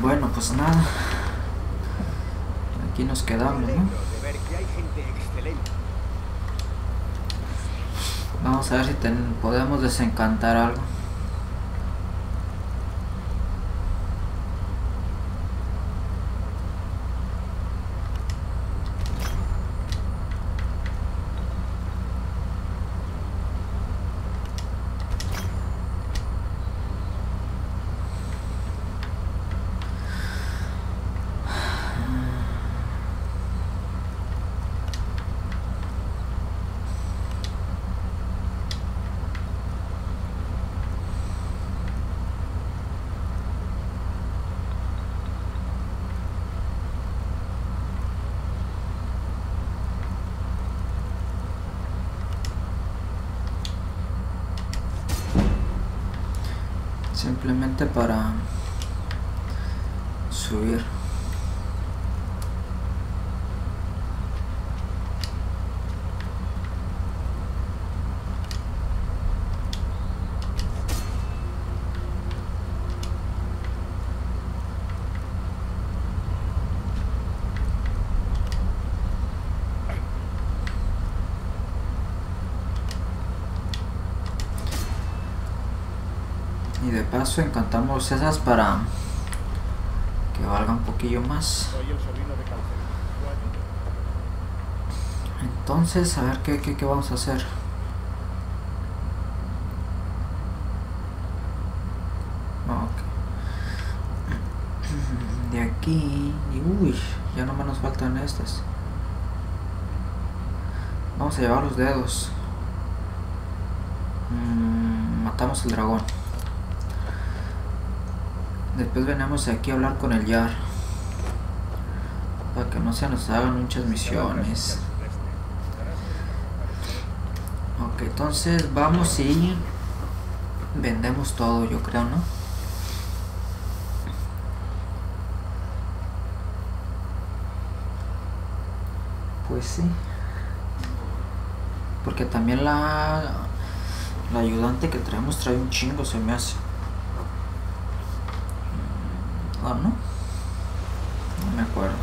Bueno, pues nada. Aquí nos quedamos, ¿no? Vamos a ver si podemos desencantar algo. Simplemente para subir. Y de paso encantamos esas para que valga un poquillo más. Entonces, a ver qué vamos a hacer. Ok. De aquí. Y uy, ya no nos faltan estas. Vamos a llevar los dedos. Matamos el dragón. Después venimos aquí a hablar con el Yar. Para que no se nos hagan muchas misiones. Ok, entonces vamos y vendemos todo, yo creo, ¿no? Pues sí. Porque también la ayudante que traemos trae un chingo, se me hace. ¿No? No me acuerdo.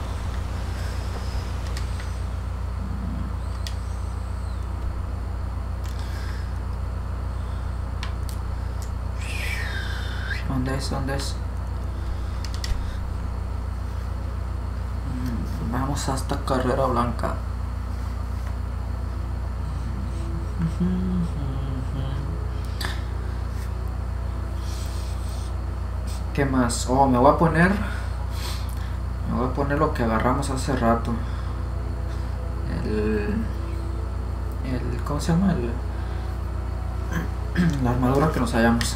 ¿Dónde es? ¿Dónde es? Vamos hasta Carrera Blanca. ¿Qué más? Oh, me voy a poner lo que agarramos hace rato. ¿Cómo se llama? La armadura que nos hallamos.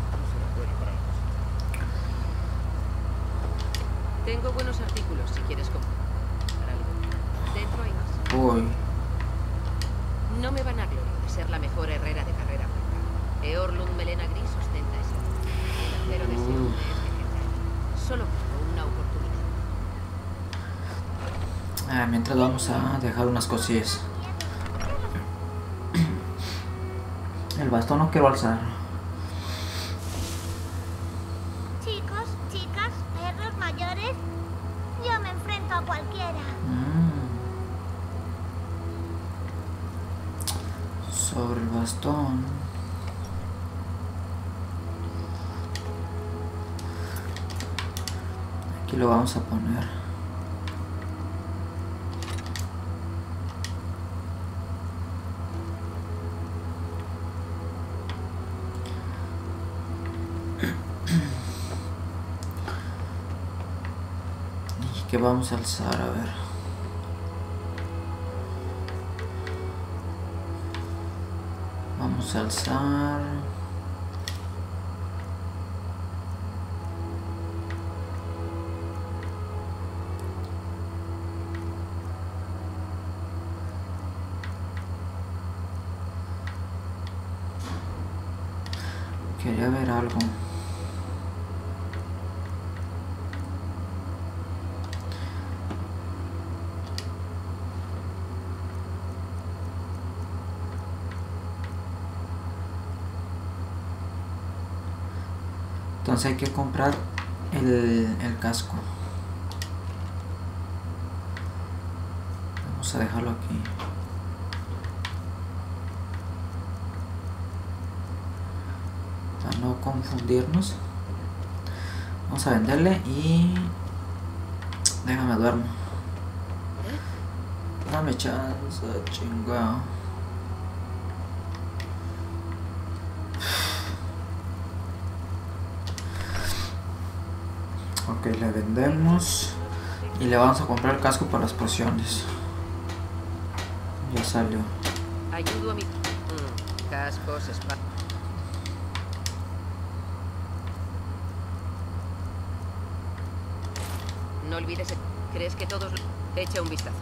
Tengo buenos artículos si quieres comprar algo. Dentro hay más. Uy. No me van a gloria de ser la mejor herrera de Carrera Blanca. Eorlund Melena Gris ostenta eso. El acero de ese hombre es legendario. Solo busco una oportunidad. Mientras vamos a dejar unas cosillas. El bastón no quiero alzar. Chicos, chicas, perros mayores, yo me enfrento a cualquiera. Sobre el bastón. Aquí lo vamos a poner. ¿Y qué vamos a alzar? A ver. Vamos a alzar. Quería ver algo. Entonces hay que comprar el casco. Vamos a dejarlo aquí. Para no confundirnos. Vamos a venderle y... Déjame duermo. Dame chance, chingado. Ok, le vendemos. Y le vamos a comprar el casco para las pociones. Ya salió. Ayudo a mi... cascos, espadas. No olvides... ¿Crees que todos... Echa un vistazo.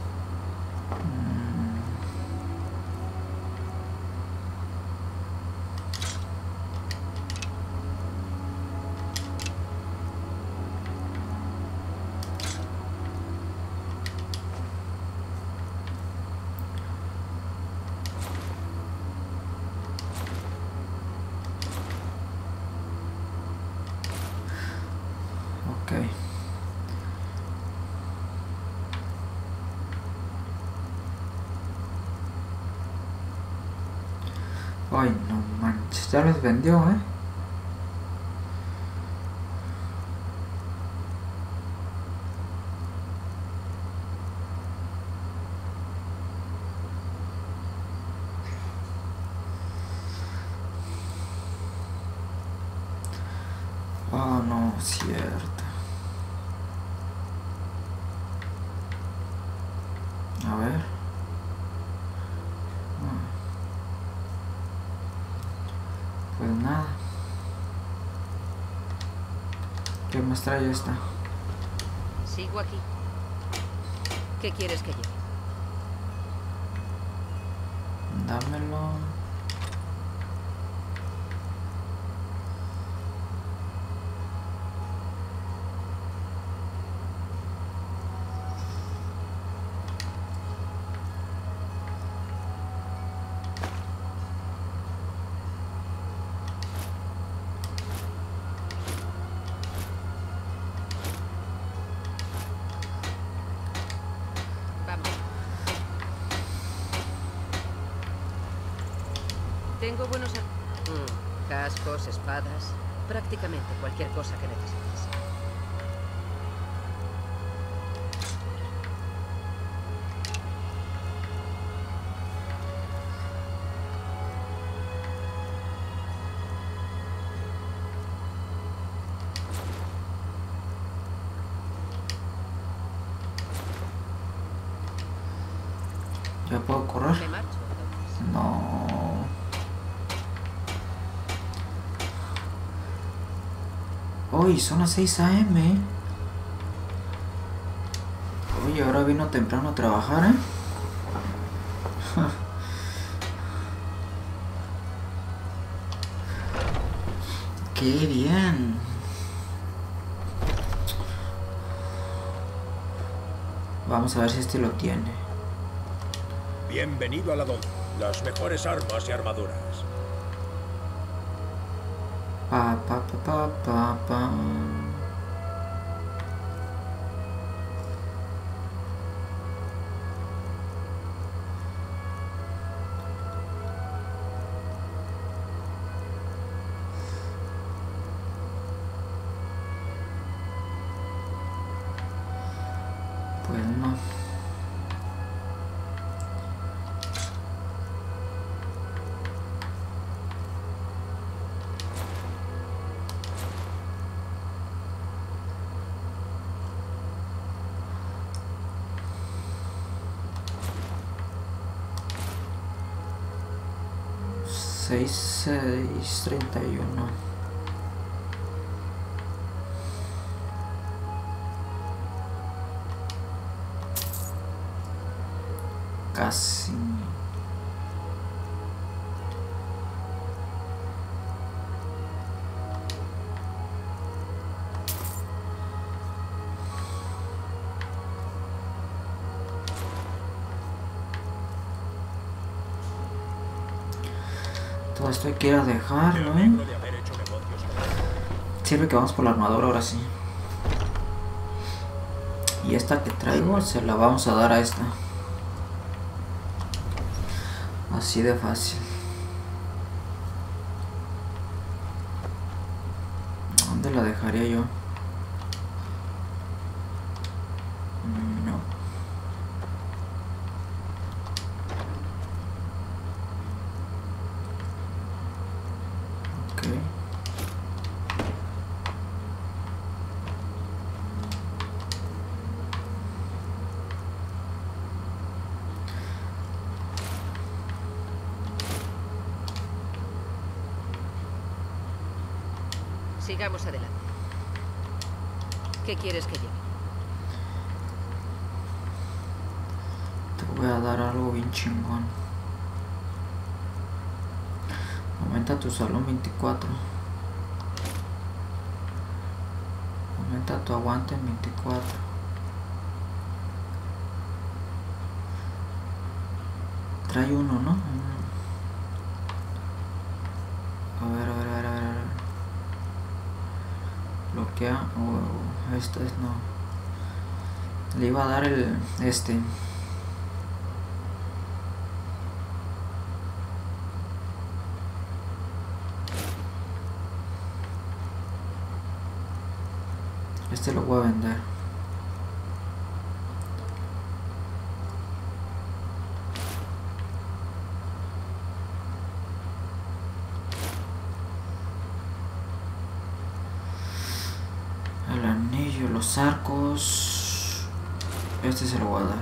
Ok. Ay, no manches, ya los vendió, Oh, no, cierto. A ver. Pues nada. ¿Qué más trae esta? Sigo aquí. ¿Qué quieres que lleve? Dámelo. Vamos. Tengo buenos... cascos, espadas... Prácticamente cualquier cosa que necesites. ¿Ya puedo correr? Me marcho, entonces. No. Uy, son las 6 AM. Oye, ahora vino temprano a trabajar, Qué bien. Vamos a ver si este lo tiene. Bienvenido a la Don. Las mejores armas y armaduras. Pa, pa, pa, pa, pa, pa. Pues no. Seis 31. Casi. Todo esto quiero dejarlo, Me alegro de haber hecho negocios con... Sirve que vamos por la armadura ahora sí. Y esta que traigo se la vamos a dar a esta. Así de fácil. ¿Dónde la dejaría yo? No. Ok. Sigamos adelante. ¿Qué quieres que lleve? Te voy a dar algo bien chingón. Aumenta tu salón 24. Aumenta tu aguante en 24. Trae uno, ¿no? A ver. Bloquea. Oh, esta es no. Le iba a dar el este. Este lo voy a vender. El anillo, los arcos. Este se lo voy a dar.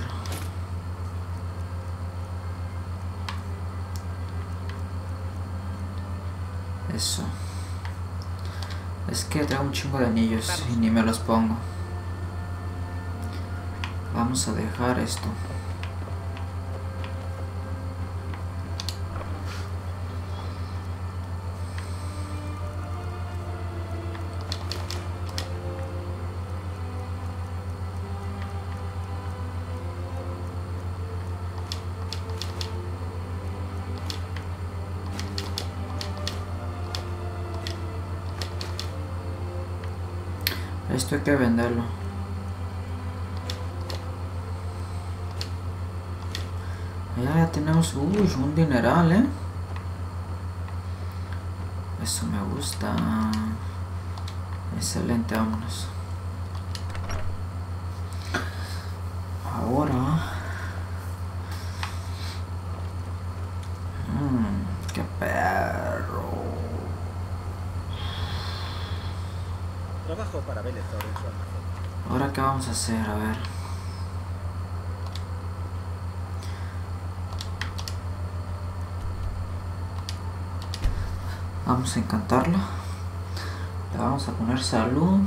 Eso. Es que traigo un chingo de anillos y ni me los pongo. Vamos a dejar esto. Esto hay que venderlo. Ya tenemos un dineral, Eso me gusta. Excelente, vámonos. Ahora. Qué perro. Trabajo para Belethor en su almacén. Ahora qué vamos a hacer, a ver. Vamos a encantarla. Le vamos a poner salud.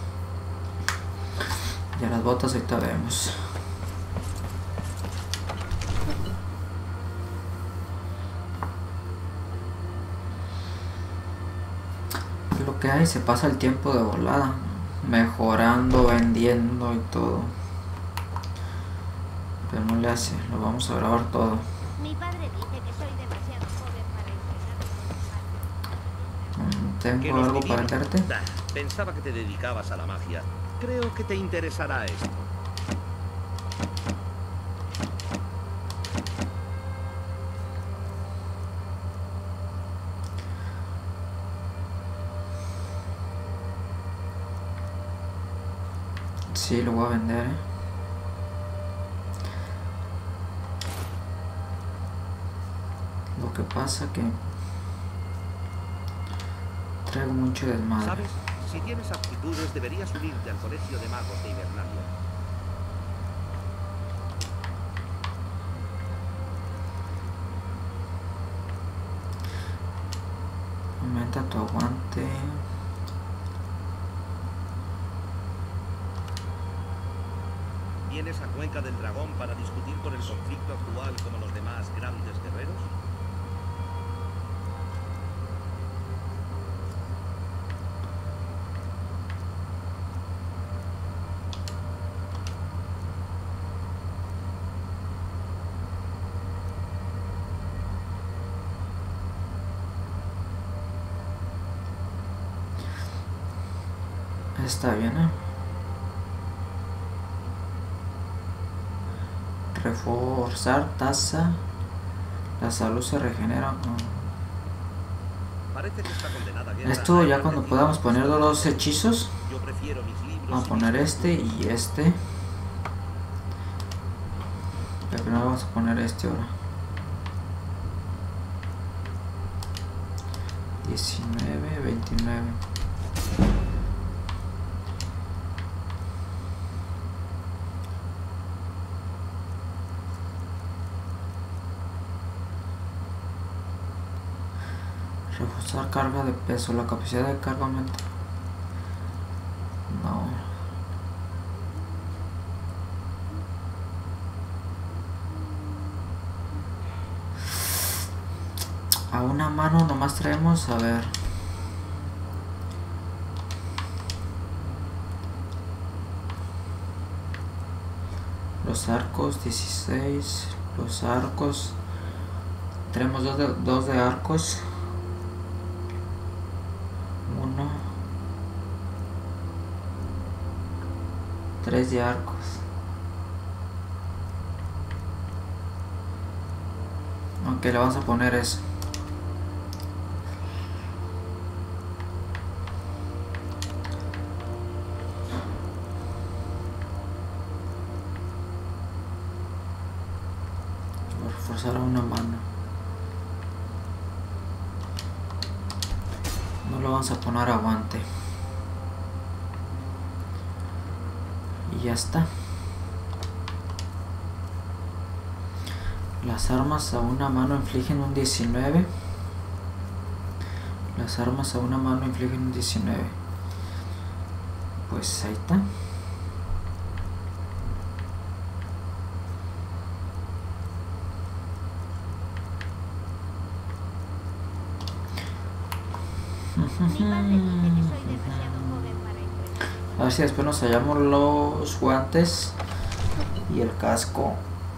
Y a las botas ahorita vemos. Es lo que hay, se pasa el tiempo de volada. Mejorando, vendiendo y todo. Pero no le hace, lo vamos a grabar todo. Mi padre dice que soy demasiado joven para entrenar. ¿Tengo algo para venderte? Pensaba que te dedicabas a la magia. Creo que te interesará esto. Sí, lo voy a vender, Lo que pasa que traigo mucho desmadre. ¿Sabes? Si tienes aptitudes, deberías unirte al Colegio de Magos de Hibernalia. Aumenta tu aguante. ¿Vienes a Cuenca del Dragón para discutir por el conflicto actual como los demás grandes guerreros? Está bien, reforzar tasa. La salud se regenera. Parece que esta condenada guerra Esto ha ya cuando engrandecido podamos mis poner estudios. los hechizos. Yo prefiero mis libros Vamos a y poner mis este y este. Pero primero vamos a poner este ahora. 19, 29. Reforzar carga de peso. La capacidad de carga aumenta. No. A una mano nomás traemos, a ver. Los arcos, 16. Los arcos. Tenemos dos de arcos. 1. 3 de arcos. Ok, le vamos a poner eso. Voy a reforzar a una mano. No lo vamos a poner a guante. Y ya está. Las armas a una mano infligen un 19. Las armas a una mano infligen un 19. Pues ahí está. Mi padre dice que soy demasiado joven para impresionar. A ver si después nos hallamos los guantes y el casco.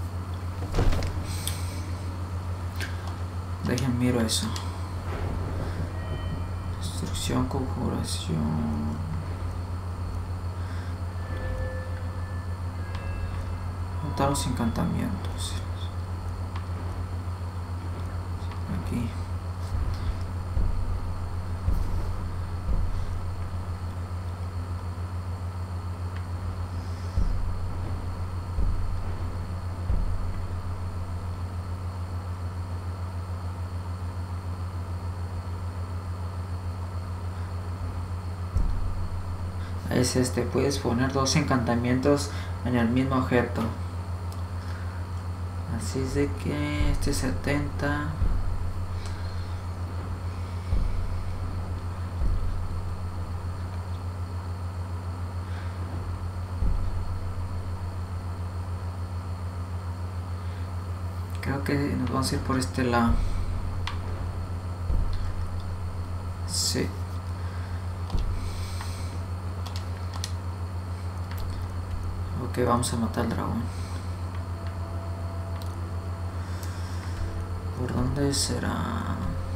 Dejen miro eso. Destrucción, conjuración. Montar los encantamientos. Aquí. Es este, puedes poner 2 encantamientos en el mismo objeto. Así es de que este 70. Creo que nos vamos a ir por este lado. Sí. Ok, vamos a matar al dragón. ¿Por dónde será?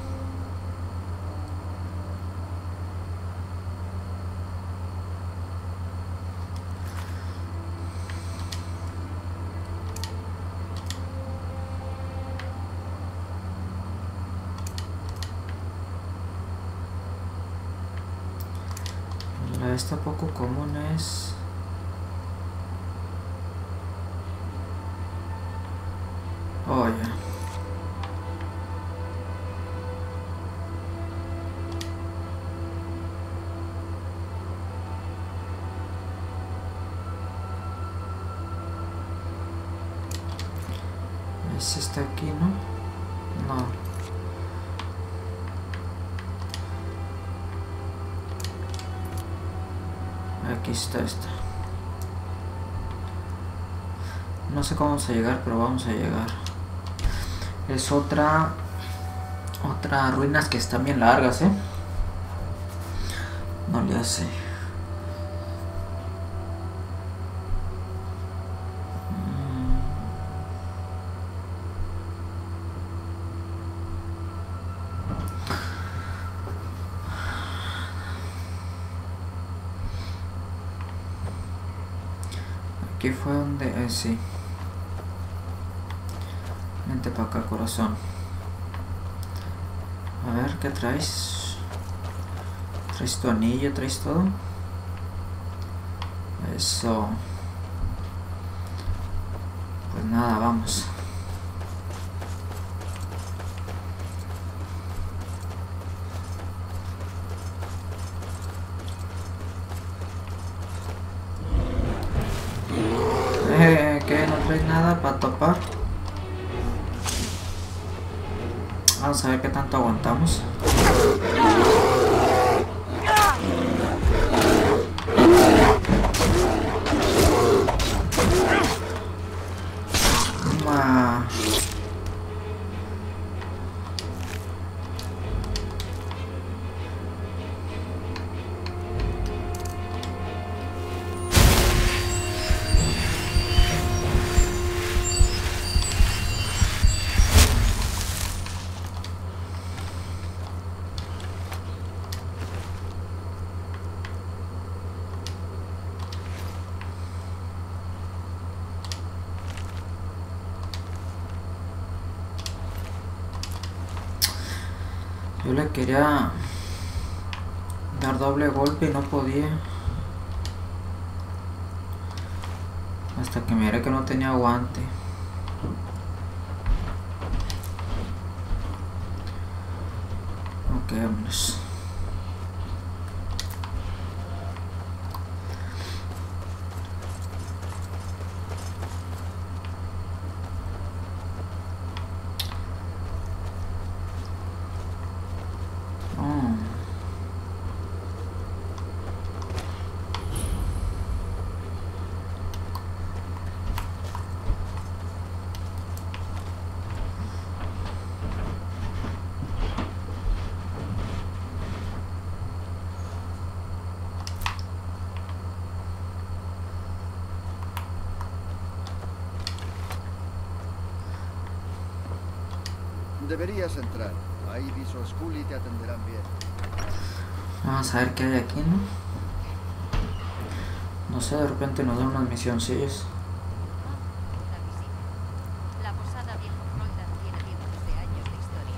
La esta poco común es... Oh, ya. ¿Es este aquí, no? No. Aquí está esta. No sé cómo vamos a llegar, pero vamos a llegar. Es otra ruinas que están bien largas, no le hace. Aquí fue donde sí. Vente para acá, corazón. A ver, ¿qué traes? ¿Traes tu anillo? ¿Traes todo? Eso. Pues nada, vamos. ¿Qué? ¿No traes nada para topar? Vamos a ver qué tanto aguantamos. Yo le quería dar doble golpe y no podía. Hasta que miré que no tenía guante. Ok, vámonos. Deberías entrar. Iris o Scully te atenderán bien. Vamos a ver qué hay aquí, ¿no? No sé, de repente nos dan unas misioncillas. La posada Viejo Roldan tiene cientos de años de historia.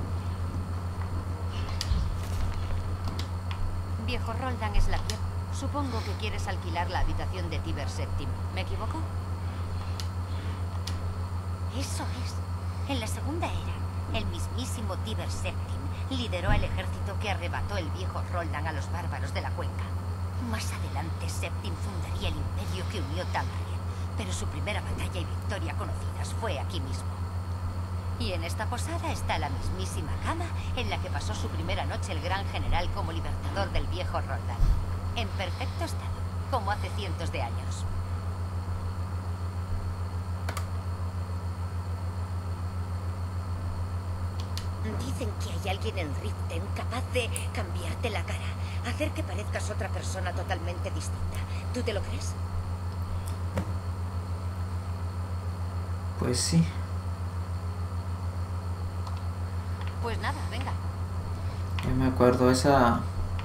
Viejo Roldan es la tierra. Supongo que quieres alquilar la habitación de Tiber VII. ¿Me equivoco? Eso es. En la Segunda Era, el mismísimo Tiber VII lideró el ejército que arrebató el Viejo Roldan a los bárbaros de la cuenca. Más adelante, Septim fundaría el imperio que unió Tamriel, pero su primera batalla y victoria conocidas fue aquí mismo. Y en esta posada está la mismísima cama en la que pasó su primera noche el gran general como libertador del Viejo Roldan. En perfecto estado, como hace cientos de años. Dicen que hay alguien en Riften capaz de cambiarte la cara, hacer que parezcas otra persona totalmente distinta. ¿Tú te lo crees? Pues sí. Pues nada, venga. Yo me acuerdo esa...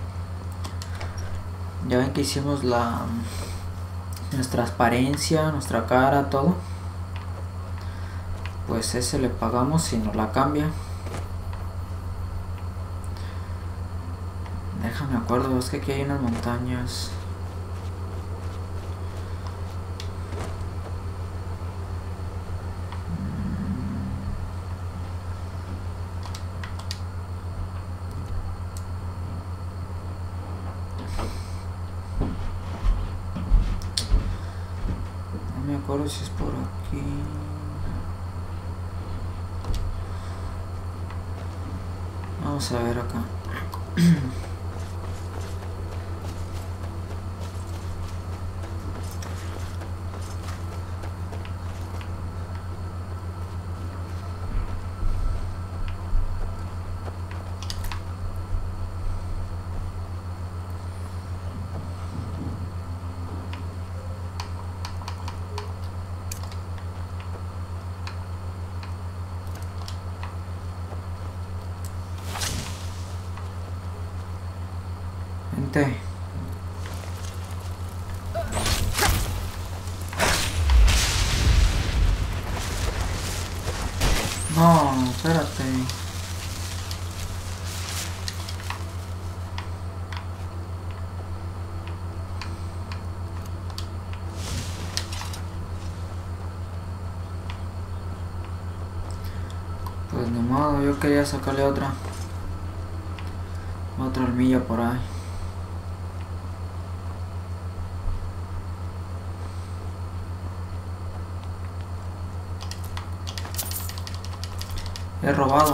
Ya ven que hicimos nuestra transparencia, nuestra cara, todo. Pues ese le pagamos si nos la cambia. Déjame acuerdo, es que aquí hay unas montañas. No me acuerdo si es por aquí. Vamos a ver acá. Vente. No, espérate. Pues ni modo, yo quería sacarle otra hormilla por ahí. He robado.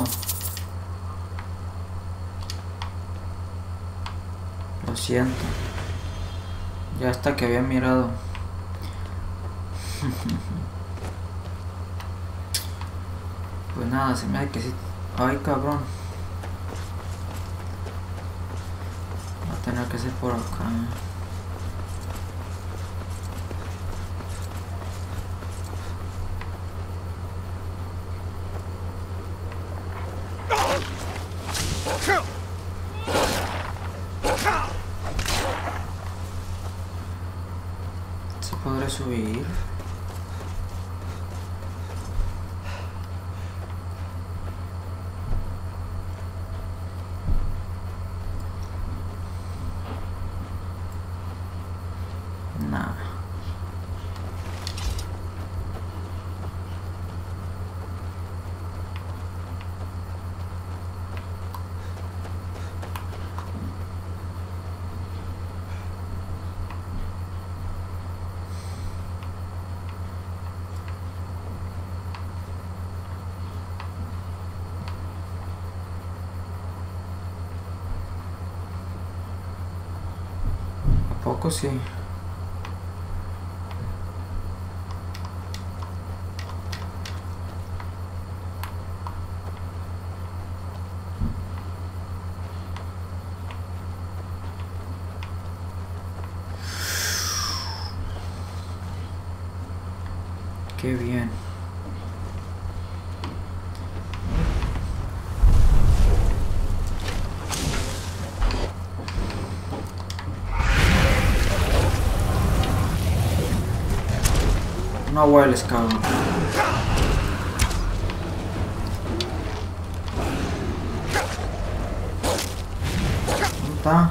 Lo siento. Ya hasta que había mirado. Pues nada, se me hace que sí. Ay, cabrón. Va a tener que ser por acá. ¿Se podrá subir? Nah. ¿A poco sí? Qué bien. No hueles, cabrón. ¿Dónde está?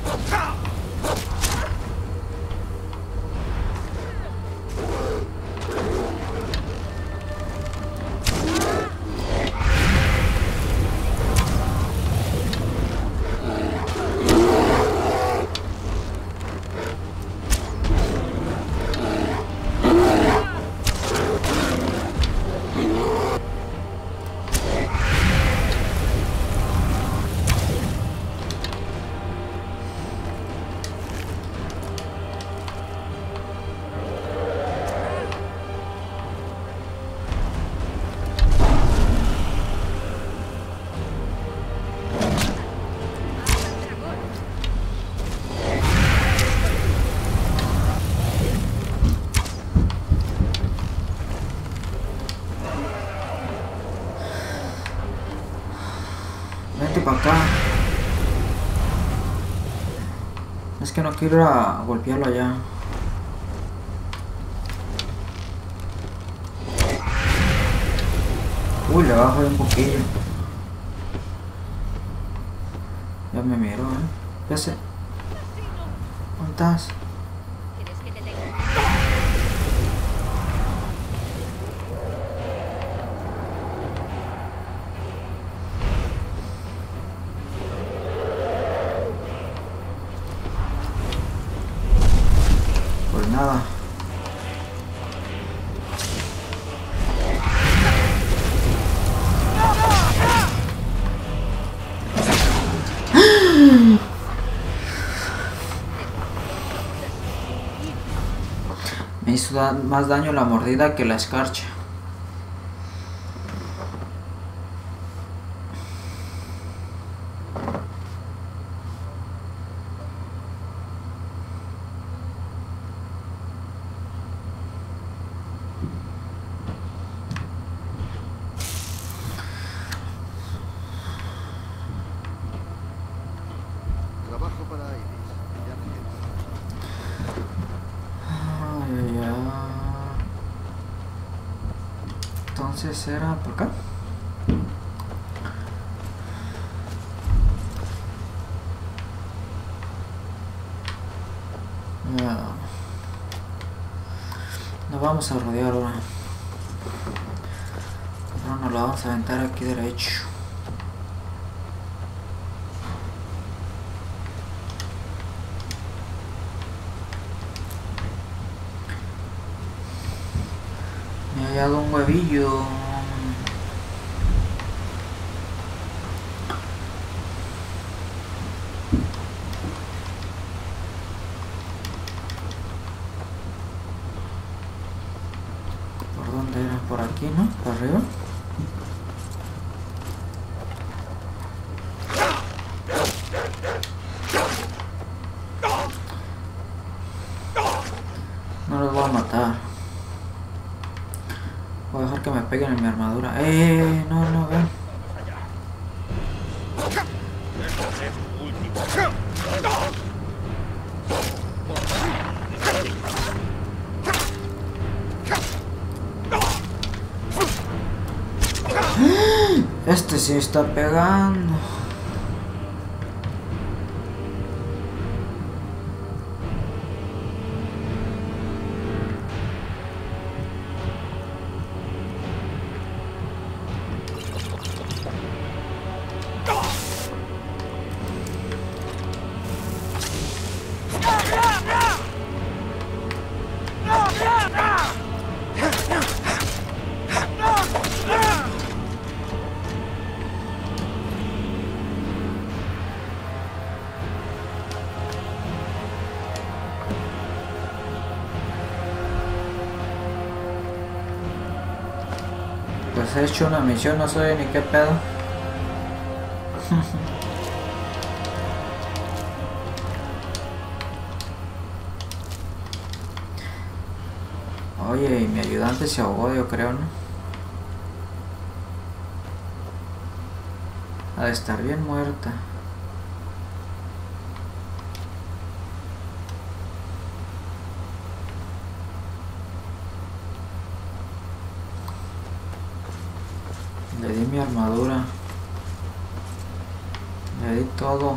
Vente para acá. Es que no quiero ir a golpearlo allá. Uy, le bajo un poquillo. Ya me miró, Ya sé. ¿Dónde estás? ¿Quieres que te tenga? Pues nada. Me hizo más daño la mordida que la escarcha. Trabajo para Iris. Ya me quedo. Ay, ay, ay. Entonces era por acá. Nos vamos a rodear ahora. No nos la vamos a aventar aquí derecho. Me ha hallado un huevillo. ¿Por dónde era? Por aquí, ¿no? Por arriba. No los voy a matar. Voy a dejar que me peguen en mi armadura. No, ven. Este sí está pegando. Pues he hecho una misión, no sé ni qué pedo. Oye, y mi ayudante se ahogó, yo creo, ¿no? Ha de estar bien muerta. Le di mi armadura. Le di todo.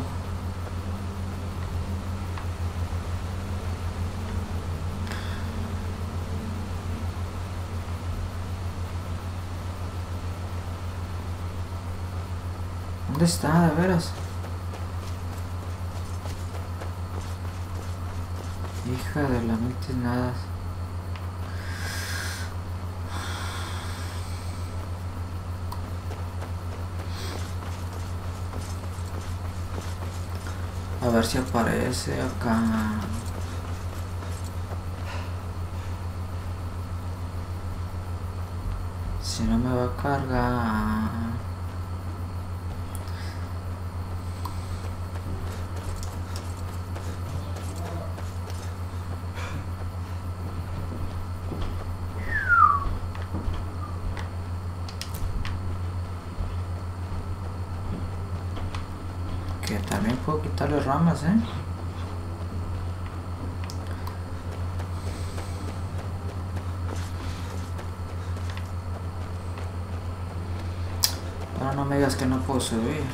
¿Dónde está, de veras? Hija de la mente nada. A ver si aparece acá. Si no me va a cargar. Que también puedo quitarle ramas, Ahora no me digas que no puedo subir.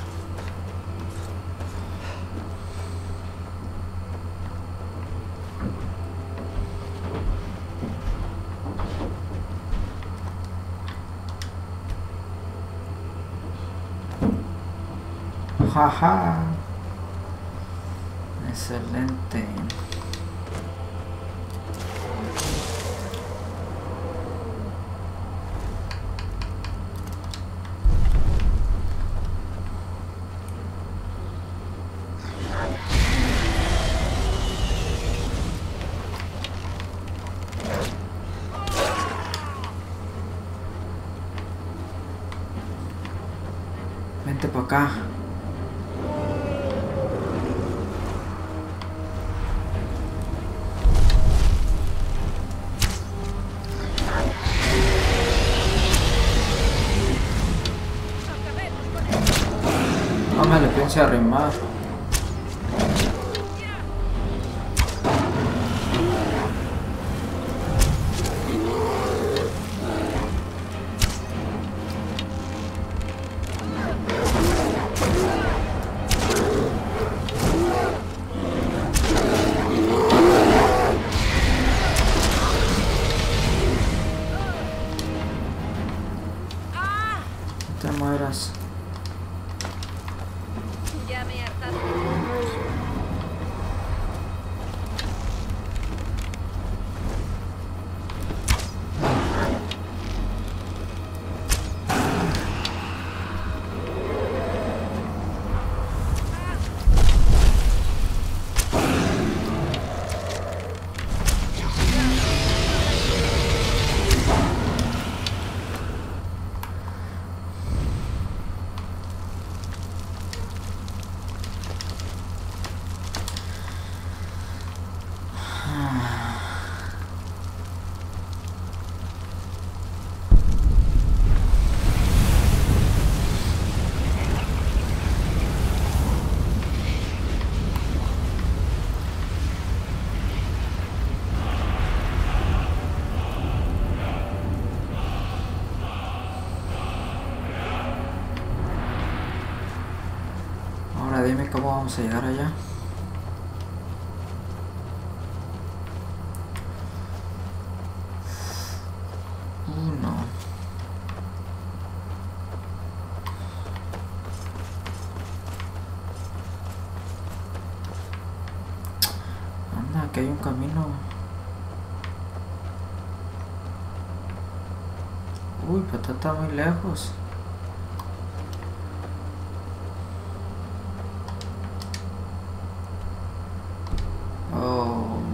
Jaja. Excelente. Vente para acá. No me le piense arrimar. Ahora dime cómo vamos a llegar allá. No. Anda, que hay un camino. Uy, pero está muy lejos. Oh.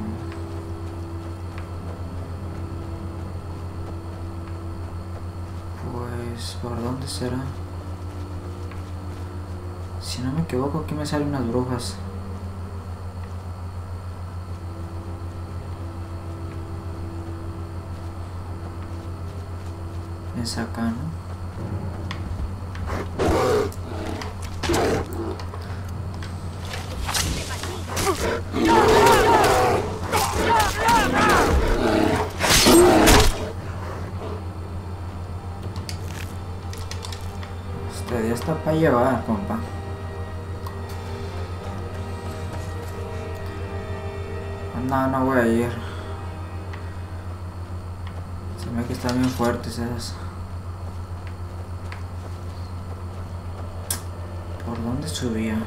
Pues, ¿por dónde será? Si no me equivoco, aquí me salen unas brujas. Es acá, ¿no? Este día está para llevar, compa. No, no voy a ir. Se me ve que están bien fuertes esas. ¿Por dónde subía?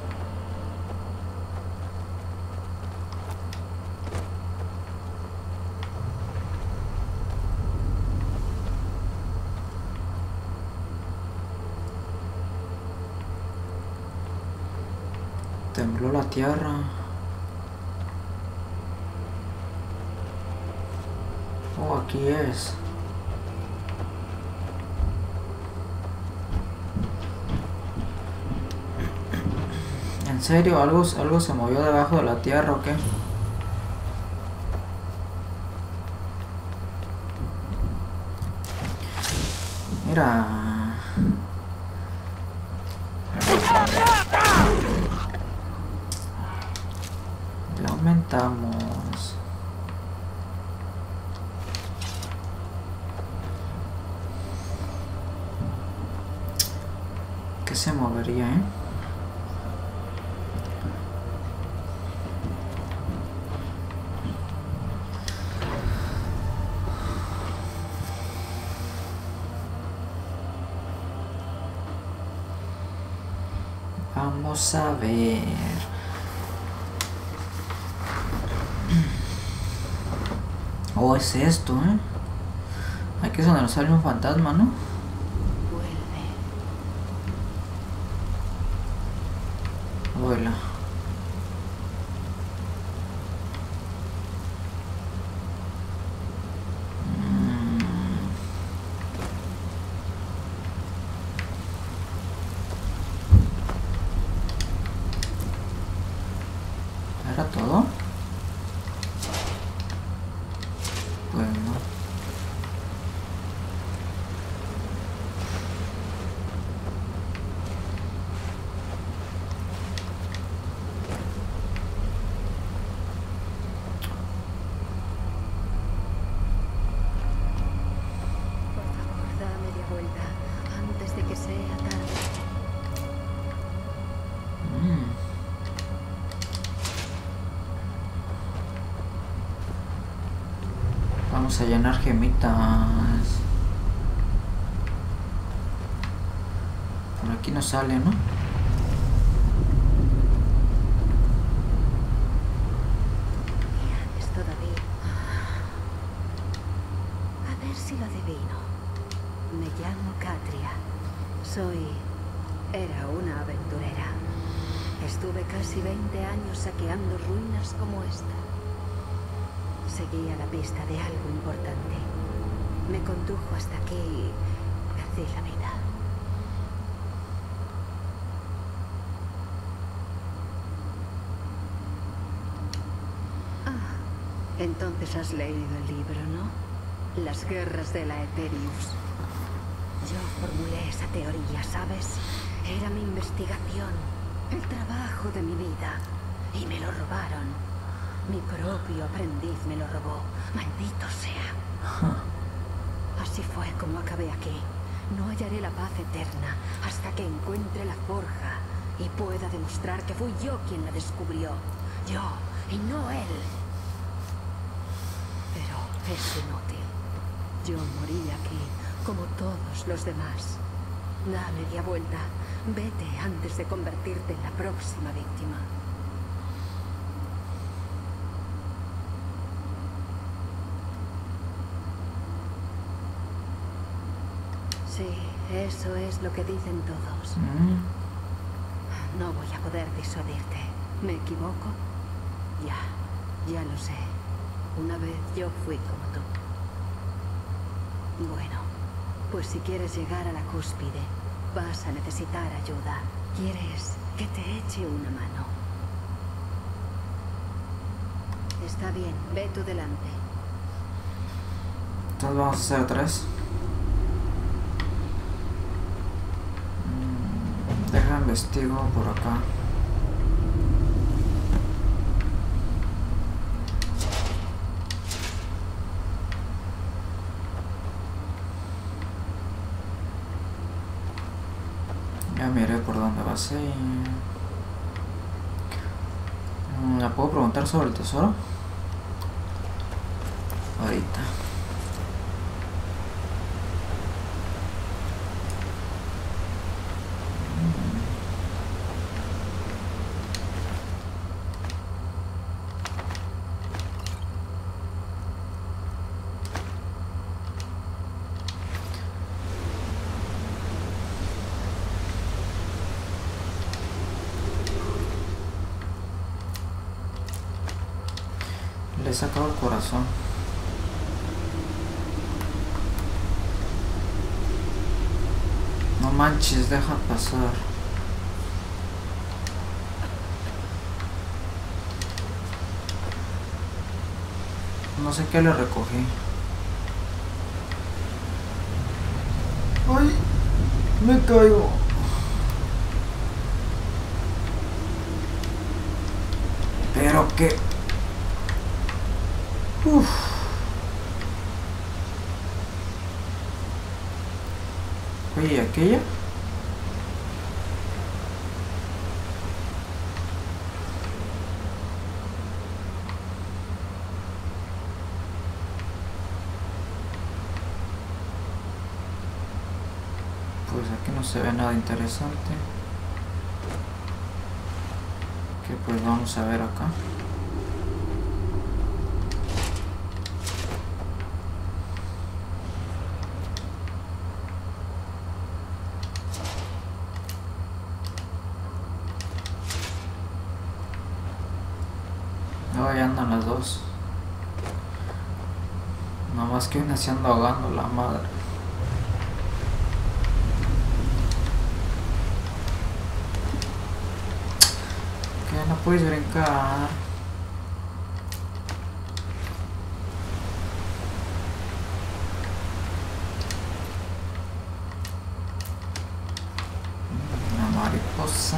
Tembló la tierra. Oh, aquí es. ¿En serio? ¿Algo se movió debajo de la tierra o qué? Mira. Le aumentamos. ¿Qué se movería, eh? Vamos a ver. Oh, es esto, ¿eh? Aquí es donde nos sale un fantasma, ¿no? Vuela. ¿Era todo? Pues no. Por favor, da media vuelta antes de que sea tarde. Vamos a llenar gemitas. Por aquí no sale, ¿no? Es todavía. A ver si lo adivino. Me llamo Catria. Era una aventurera. Estuve casi 20 años saqueando ruinas como esta. Seguía la pista de algo importante. Me condujo hasta aquí y perdí la vida. Entonces has leído el libro, ¿no? Las guerras de la Eterius. Yo formulé esa teoría, ¿sabes? Era mi investigación, el trabajo de mi vida. Y me lo robaron. Mi propio aprendiz me lo robó. Maldito sea. Así fue como acabé aquí. No hallaré la paz eterna hasta que encuentre la forja y pueda demostrar que fui yo quien la descubrió. Yo, y no él. Pero es inútil. Yo morí aquí, como todos los demás. Da media vuelta. Vete antes de convertirte en la próxima víctima. Sí, eso es lo que dicen todos. No voy a poder disuadirte. ¿Me equivoco? Ya lo sé. Una vez yo fui como tú. Bueno, pues si quieres llegar a la cúspide, vas a necesitar ayuda. ¿Quieres que te eche una mano? Está bien, ve tú delante. Entonces vamos a hacer 3. Deja investigo por acá. Ya miré por dónde va a ser. ¿Me puedo preguntar sobre el tesoro? Ahorita. Le he sacado el corazón. No manches, deja pasar. No sé qué le recogí. ¡Ay! Me caigo. Pero qué. Uf. Oye, aquella. Pues aquí no se ve nada interesante. Que pues vamos a ver acá. Ahí andan las dos. Nada más que una se anda ahogando la madre. Que no puedes brincar. Una mariposa.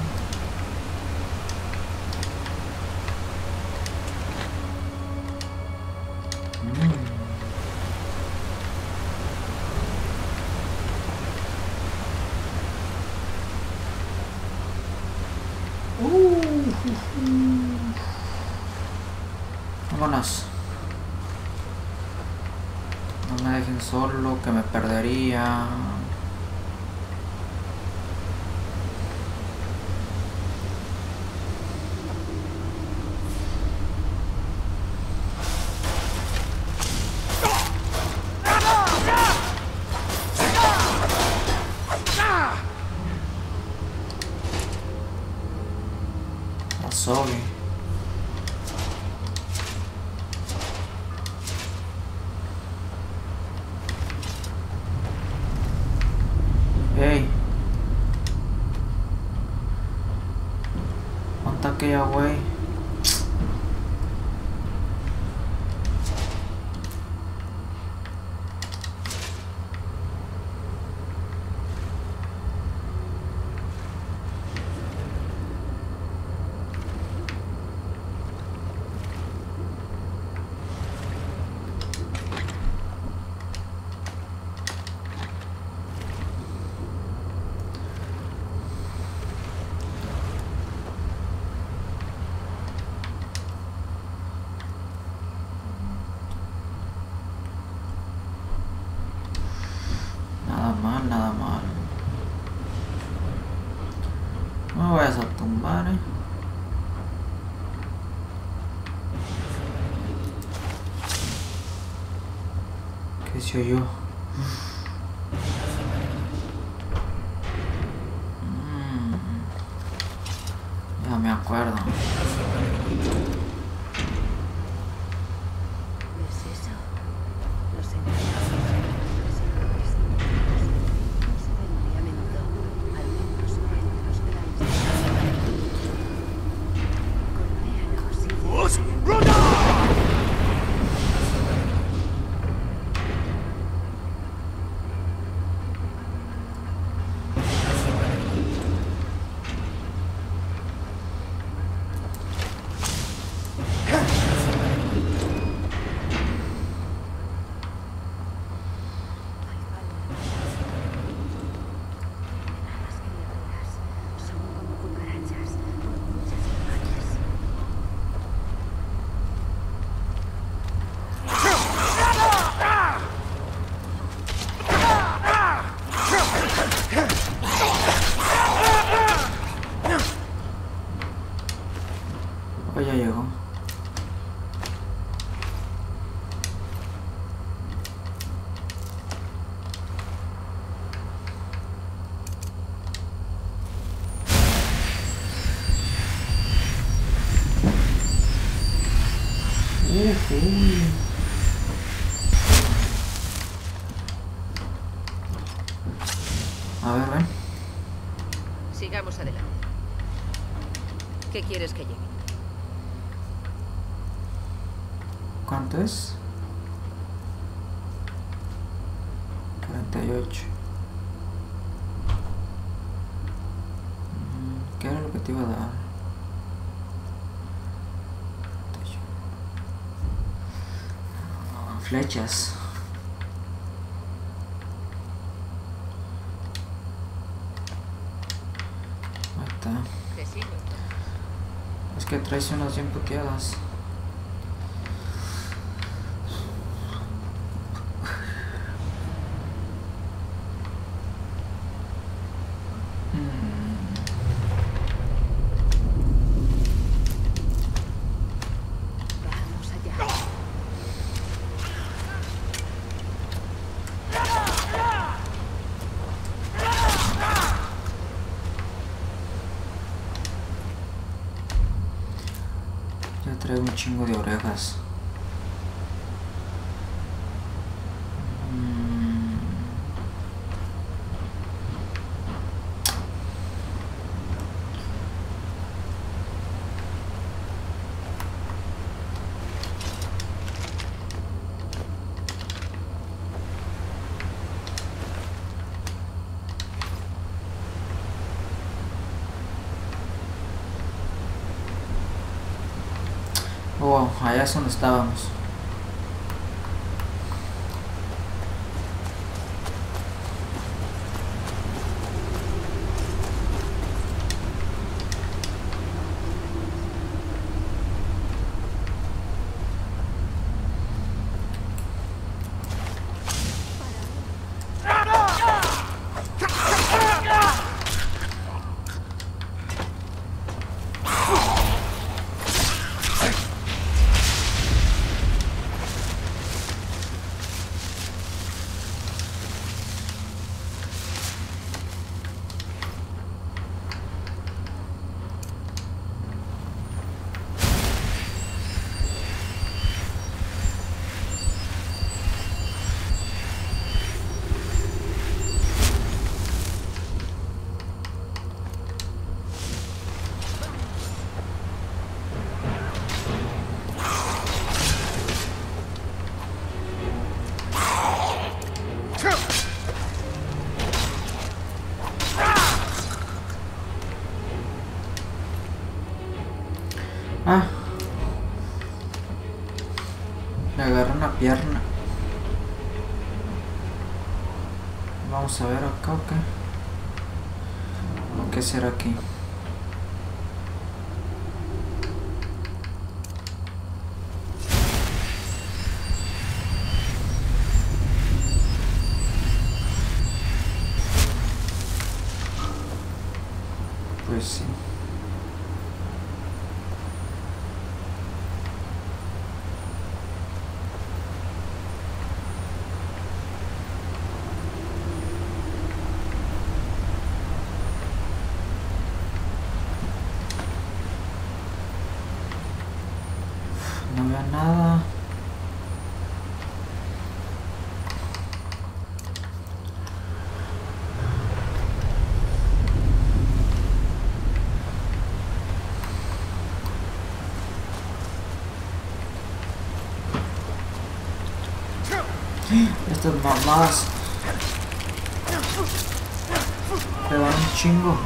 Vámonos. No me dejen solo, que me perdería. Asogue. Hey. ¿Cuánta aquella güey? ¿Qué se oyó? Ya me acuerdo. ¿Es eso? Los enemigos se ven muy a menudo, al menos no entre los grandes. Golpean a Osiris. Las criaturas son como cucarachas, con muchas imágenes. Oh, ya llegó. Uy. A ver, ven. Sigamos adelante. ¿Qué quieres que llegue? ¿Cuánto es? 48. ¿Qué era lo que te iba a dar? 48. Flechas. Ahí está. Te sigo. Es que traes unas bien puteadas. Vamos allá. Ya traigo un chingo de orejas. Oh, allá es donde estábamos. Ah, me agarré una pierna. Vamos a ver acá o qué. ¿O qué será aquí? Pues sí. nada. Estas mamadas le dan un chingo.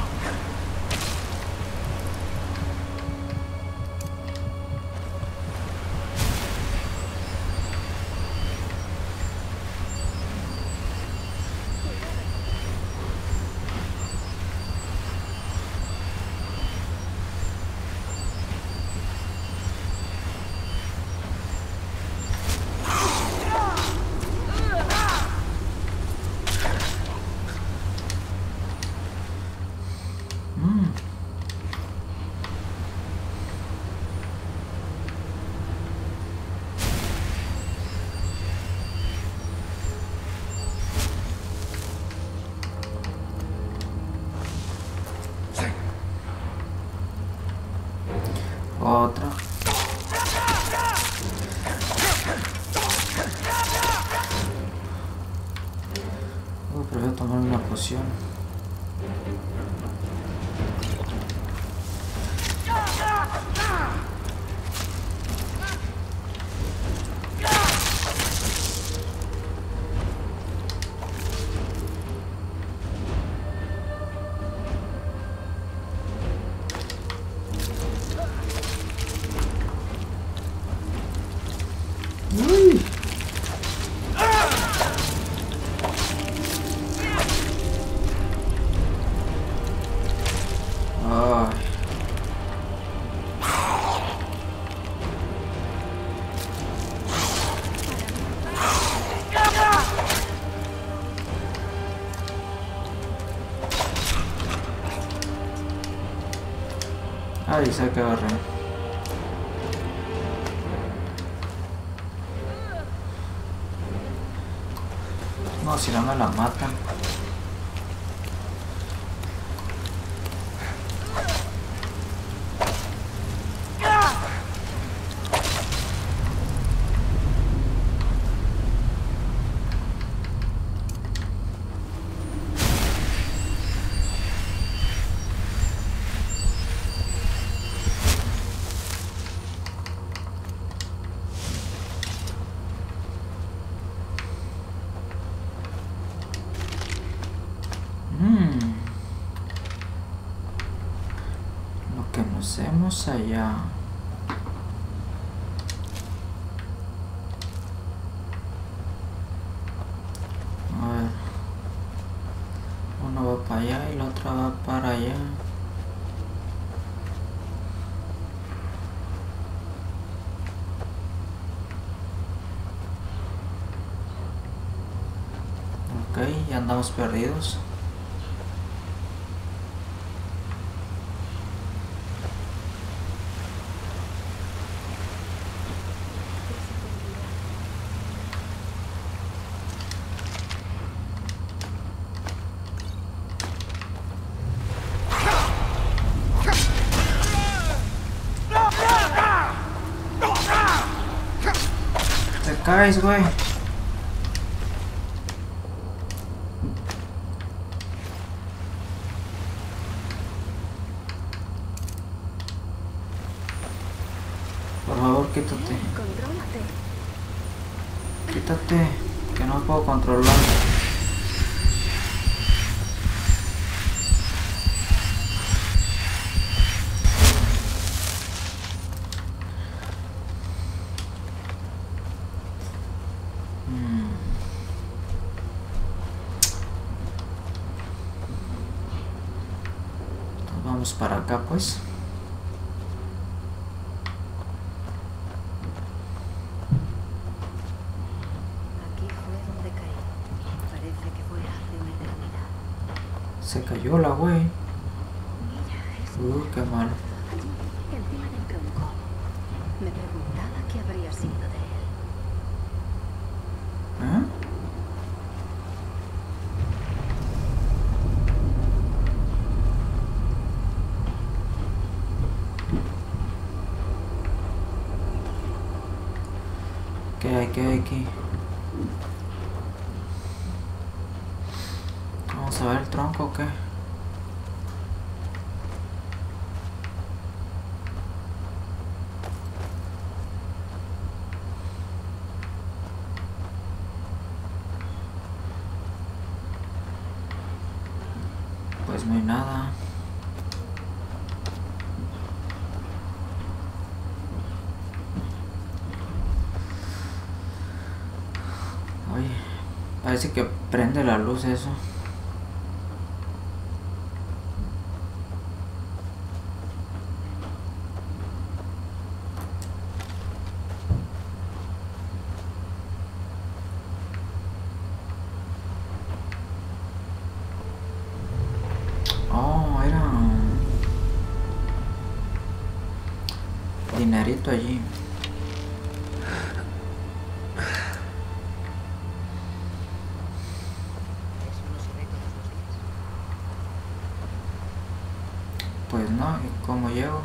Otra. Prefiero tomar una poción. Ay, se agarré. No, si no me la matan. Lo que nos hacemos allá. A ver. Uno va para allá y la otra va para allá. Ok, ya andamos perdidos. Te caes, güey. Por favor, quítate. Contrólate. Quítate, que no puedo controlar. Entonces vamos para acá, pues. Aquí fue donde caí. Parece que fue hace una eternidad. Se cayó la güey. Mira, es Qué mal. allí, encima del tronco. Me preguntaba qué habría sido de él. ¿Eh? ¿Qué hay aquí? Vamos a ver el tronco o qué. Pues no hay nada. Oye, parece que prende la luz eso. Oh, era dinerito allí. Eso no se ve todos los días. Pues no, ¿y cómo llego?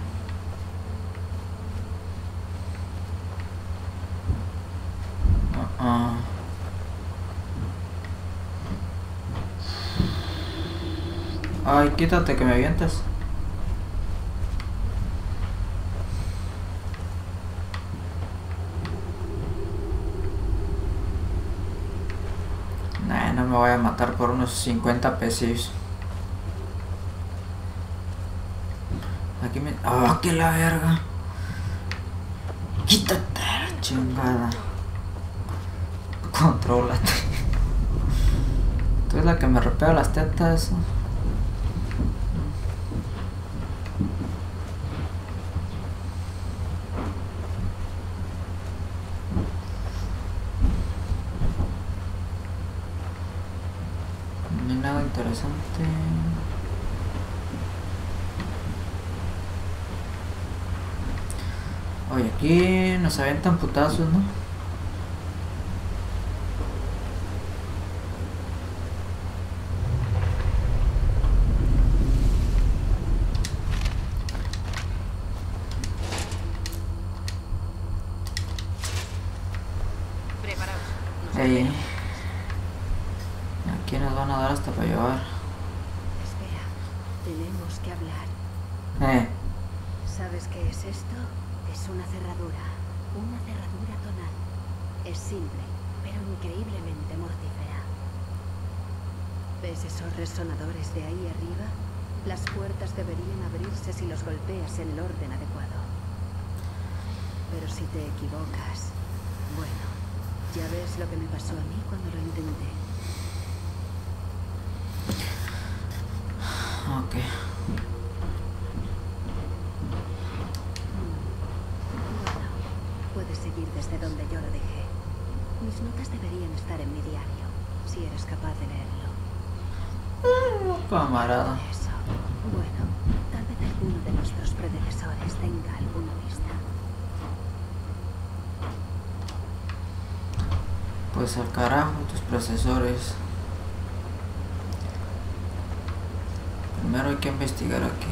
Ay, quítate que me avientas. Nah, no me voy a matar por unos 50 pesos. Aquí me... ¡Ah, que la verga! Quítate, chingada. Contrólate. Tú es la que me repega las tetas. No hay nada interesante. Oye, aquí nos avientan putazos, ¿no? Preparaos. Nos Ey. Aquí nos van a dar hasta para llevar. Espera, tenemos que hablar. ¿Sabes qué es esto? Es una cerradura tonal. Es simple, pero increíblemente mortífera. ¿Ves esos resonadores de ahí arriba? Las puertas deberían abrirse si los golpeas en el orden adecuado. Pero si te equivocas, bueno, ya ves lo que me pasó a mí cuando lo intenté. Ok. Bueno, puedes seguir desde donde yo lo dejé. Mis notas deberían estar en mi diario, si eres capaz de leerlo. Camarada. Eso. Bueno, tal vez alguno de nuestros predecesores tenga alguna pista. Pues al carajo tus procesores. Primero hay que investigar aquí.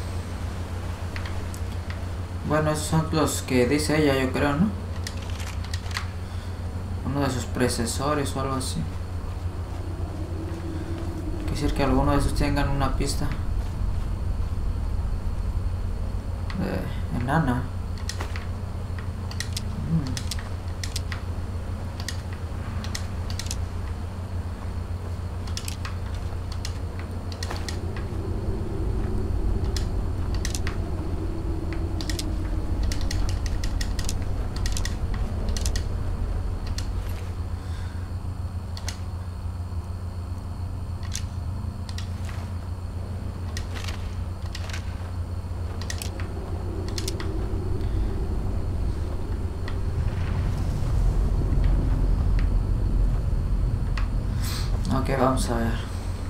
Bueno, esos son los que dice ella, yo creo, ¿no? Uno de sus predecesores o algo así. Quiere decir que alguno de esos tengan una pista. Enana. Ok, vamos a ver.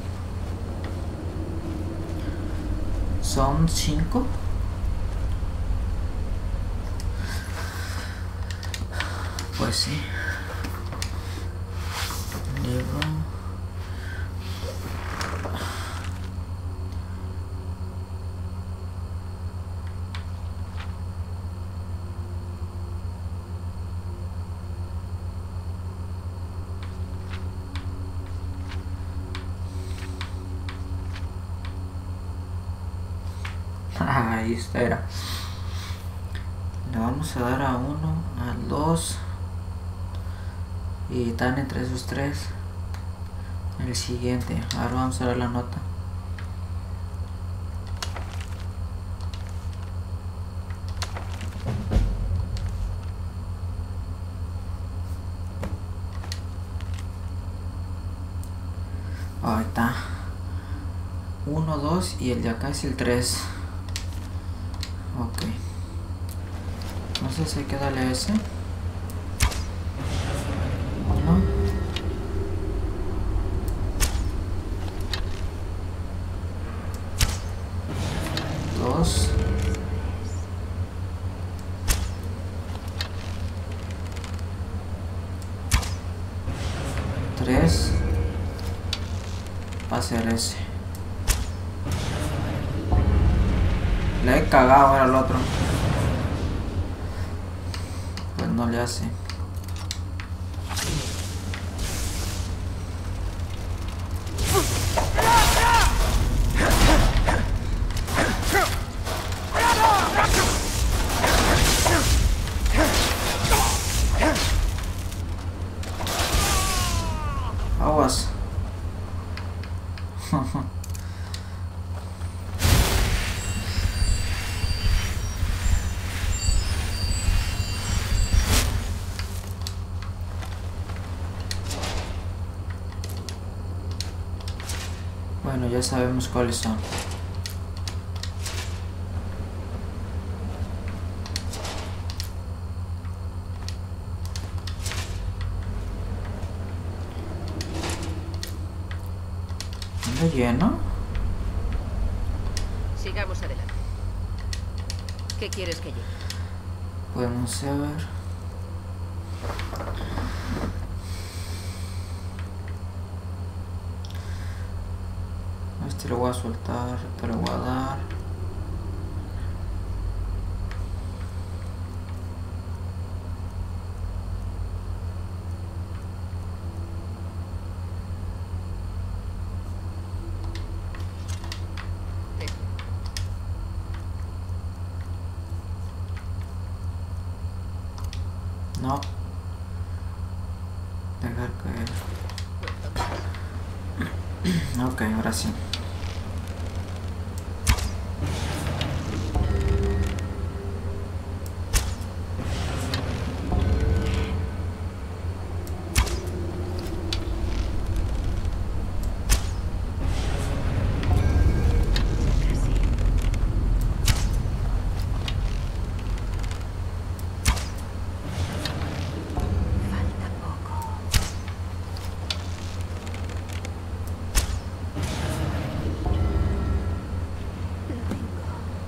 Son 5. Pues sí. Libro. Ahí está, era. Le vamos a dar a 1, al 2. Y están entre esos 3. El siguiente. Ahora vamos a ver la nota. Ahí está. 1, 2 y el de acá es el 3. Ok. Entonces hay que darle a ese. 1, 2, 3. Va a ser ese. Le he cagado ahora al otro. Pues no le hace. Aguas. Bueno, ya sabemos cuáles son. ¿Anda lleno? Sigamos adelante. ¿Qué quieres que lleve? Podemos ver. Este lo voy a soltar, te lo voy a dar. No. Dejar caer. Ok, ahora sí. Falta poco. Lo tengo.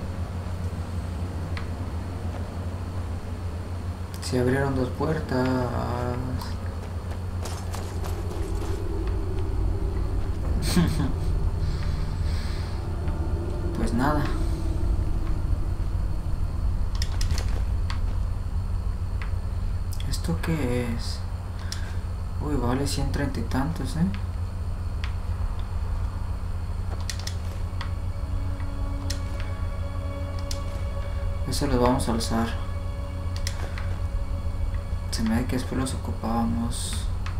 Se abrieron 2 puertas. Pues nada. ¿Esto qué es? Uy, vale 130 y tantos, Eso lo vamos a alzar. Se me da que después los ocupábamos.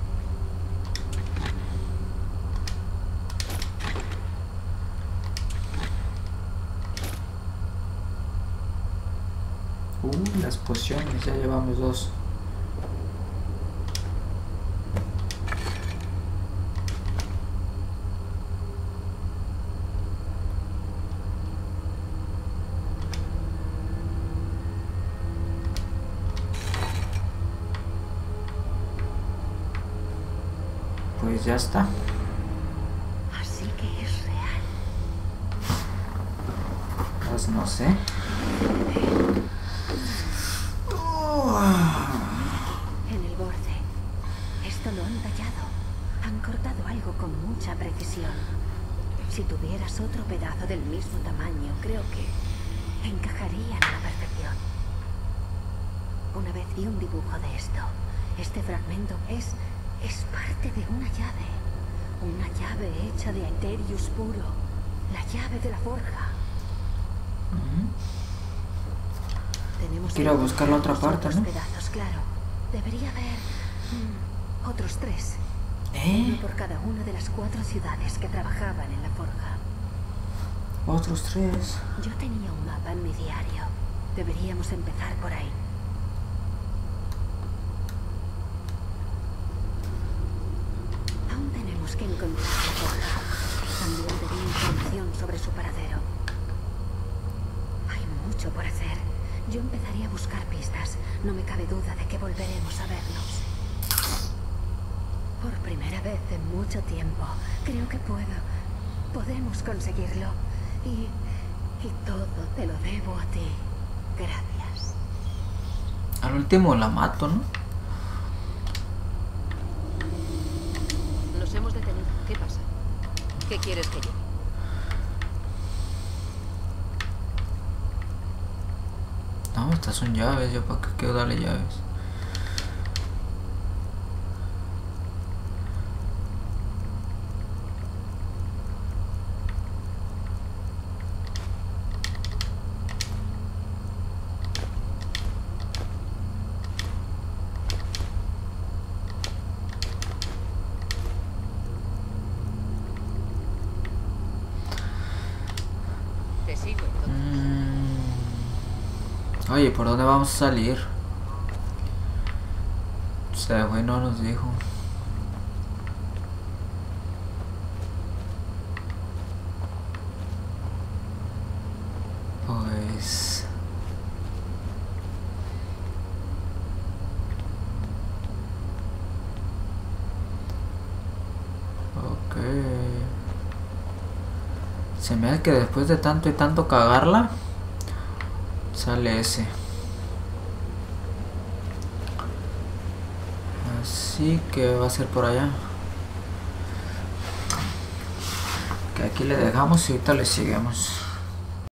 Las pociones, ya llevamos 2. Pues ya está. Así que es real. Pues no sé. En el borde. Esto lo han tallado. Han cortado algo con mucha precisión. Si tuvieras otro pedazo del mismo tamaño, creo que encajarían a la perfección. Una vez vi un dibujo de esto. Este fragmento es parte de una llave. Una llave hecha de Aetherius puro. La llave de la forja. Tenemos Quiero que buscar la otra encontrar parte, otros ¿no? pedazos, claro. Debería haber otros 3. Uno ¿Eh? por cada una de las 4 ciudades que trabajaban en la forja. Otros 3. Yo tenía un mapa en mi diario. Deberíamos empezar por ahí. Aún tenemos que encontrar la forja. También pedí información sobre su paradero. Hay mucho por hacer. Yo empezaré a buscar pistas. No me cabe duda de que volveremos a vernos. Por primera vez en mucho tiempo, creo que puedo. Podemos conseguirlo. Y todo te lo debo a ti. Gracias. Al último la mato, ¿no? Nos hemos detenido. ¿Qué pasa? ¿Qué quieres que lleve? No, estas son llaves. Yo para qué quiero darle llaves. Te sigo entonces. Oye, ¿por dónde vamos a salir? Se fue y no nos dijo. Pues... Ok. Se me hace que después de tanto y tanto cagarla, sale ese. Así que va a ser por allá. Que aquí le dejamos y ahorita le seguimos.